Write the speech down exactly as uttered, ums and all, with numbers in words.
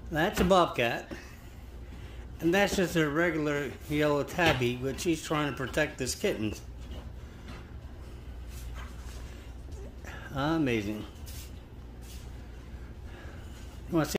That's a bobcat. And that's just a regular yellow tabby, but she's trying to protect this kittens. Amazing. You want to see